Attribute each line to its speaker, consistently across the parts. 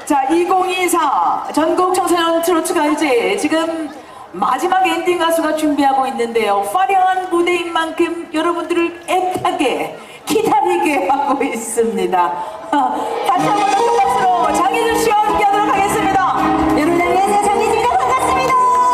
Speaker 1: 자, 2024 전국 청소년 트로트 가요제 지금 마지막 엔딩 가수가 준비하고 있는데요. 화려한 무대인 만큼 여러분들을 애타게 기다리게 하고 있습니다. 다시 한번 큰 박수로 장희준 씨와 함께하도록 하겠습니다. 여러분 안녕하세요. 장희준입니다. 반갑습니다.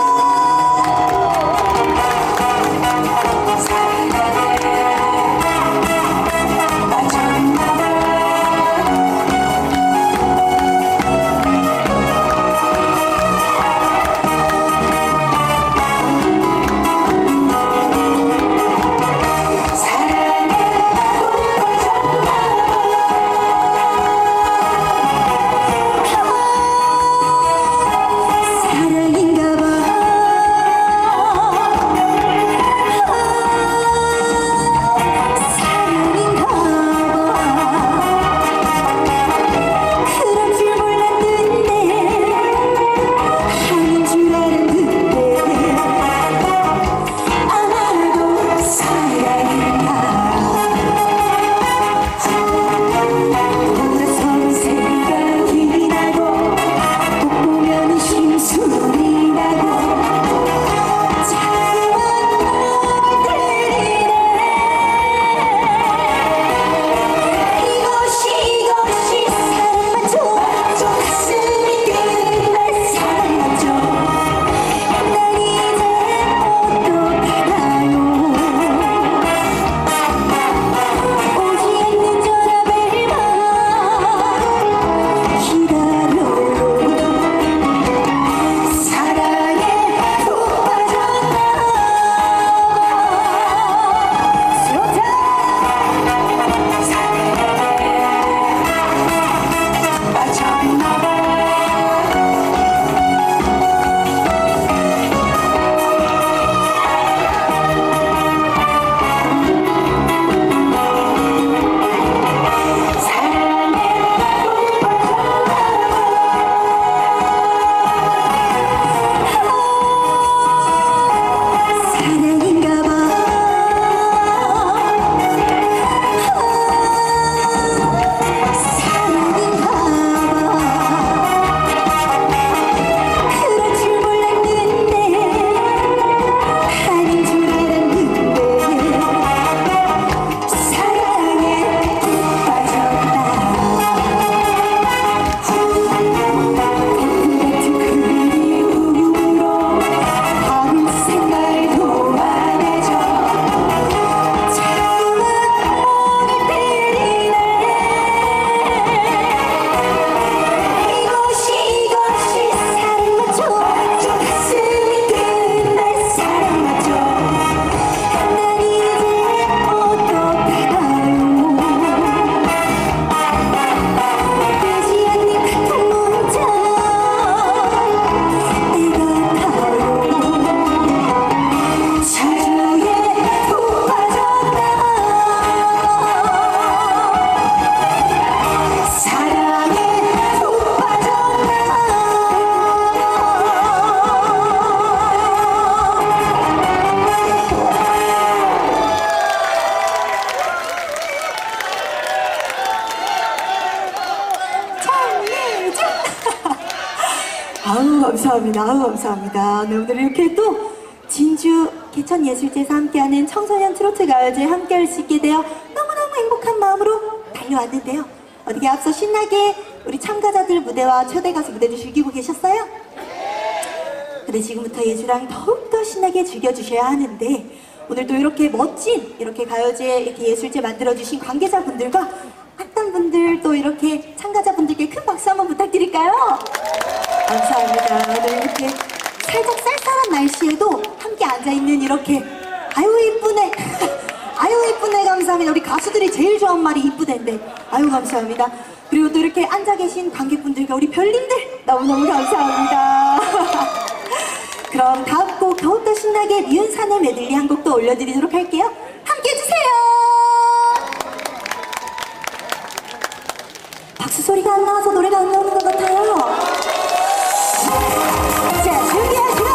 Speaker 1: 아우 감사합니다. 아우 감사합니다. 네, 오늘 이렇게 또 진주 개천예술제에서 함께하는 청소년 트로트 가요제에 함께할 수 있게 되어 너무너무 행복한 마음으로 달려왔는데요. 어떻게 앞서 신나게 우리 참가자들 무대와 초대 가수 무대를 즐기고 계셨어요? 근데 지금부터 예주랑 더욱더 신나게 즐겨주셔야 하는데 오늘 또 이렇게 멋진 이렇게 가요제 이렇게 예술제 만들어주신 관계자분들과 학단분들 또 이렇게 참가자분들께 큰 박수 한번 부탁드릴까요? 감사합니다. 오늘 이렇게 살짝 쌀쌀한 날씨에도 함께 앉아있는 이렇게 아유 이쁘네 아유 이쁘네 감사합니다. 우리 가수들이 제일 좋아하는 말이 이쁘댄데 아유 감사합니다. 그리고 또 이렇게 앉아 계신 관객분들과 우리 별님들 너무너무 감사합니다. 그럼 다음 곡 더욱더 신나게 미운산의 메들리 한 곡 더 올려드리도록 할게요. 함께 해주세요. 박수 소리가 안 나와서 노래가 안 나오는 것 같아요. 자, 준비하시고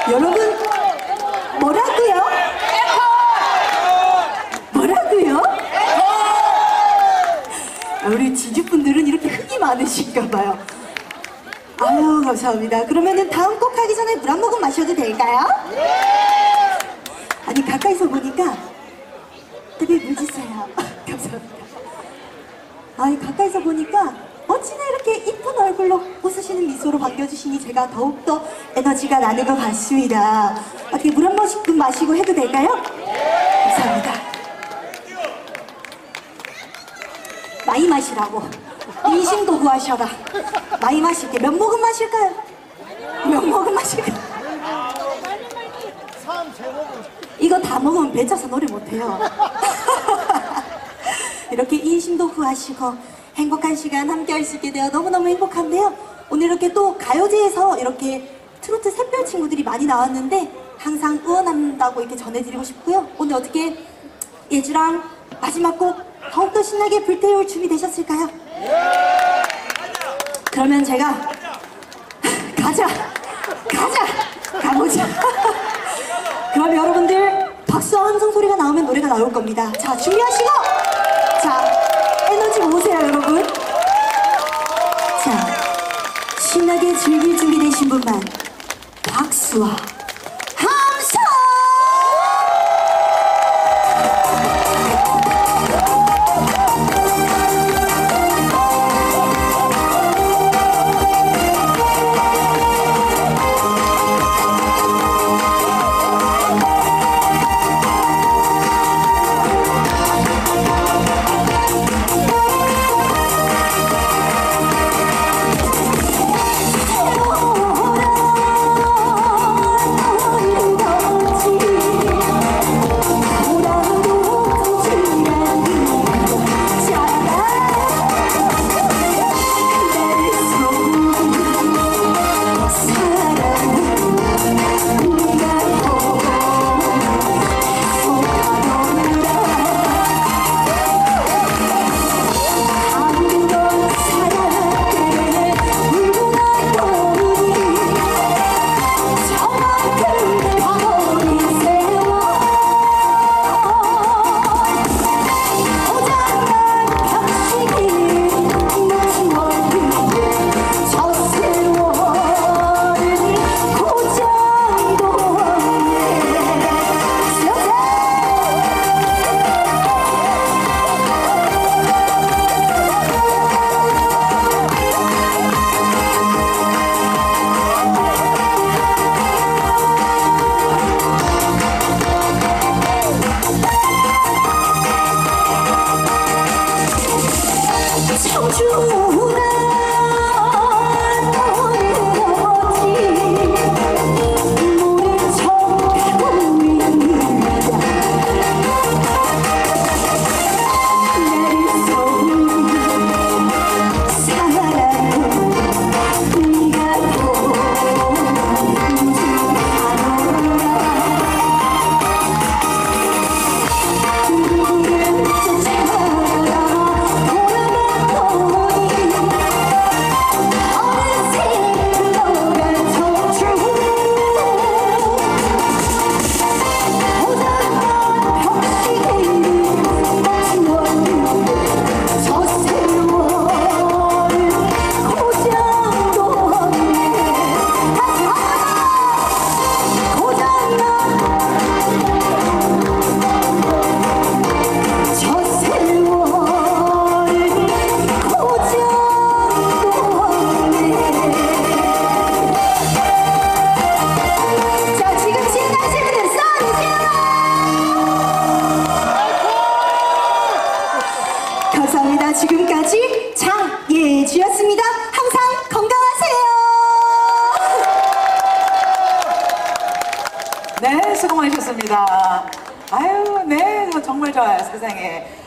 Speaker 1: 여러분, 뭐라고요? 뭐라고요? 우리 진주분들은 이렇게 흥이 많으신가 봐요. 아유, 감사합니다. 그러면은 다음 곡 하기 전에 물 한 모금 마셔도 될까요? 아니, 가까이서 보니까 되게 물 주세요. 감사합니다. 아니, 가까이서 보니까 어찌나 이렇게 이쁜 얼굴로 웃으시는 미소로 반겨주시니 제가 더욱더 에너지가 나는 것 같습니다. 어떻게 물 한 모금 마시고 해도 될까요? 감사합니다. 많이 마시라고. 인심도 구하셔라. 많이 마실게. 몇 모금 마실까요? 몇 모금 마실까요? 이거 다 먹으면 배쳐서 노래 못해요. 이렇게 인심도 구하시고 행복한 시간 함께 할 수 있게 되어 너무너무 행복한데요. 오늘 이렇게 또 가요제에서 이렇게 트로트 샛별 친구들이 많이 나왔는데 항상 응원한다고 이렇게 전해드리고 싶고요. 오늘 어떻게 예주랑 마지막 곡 더욱더 신나게 불태울 준비 되셨을까요? 그러면 제가 가자 가보자. 그럼 여러분들 박수와 함성 소리가 나오면 노래가 나올 겁니다. 자, 준비하시고 자, 에너지 모으세요 여러분. 자, 신나게 즐길 준비 되신 분만 박수와 함성. 지금까지 장예주였습니다. 항상 건강하세요.
Speaker 2: 네, 수고 많으셨습니다. 아유, 네, 정말 좋아요, 세상에.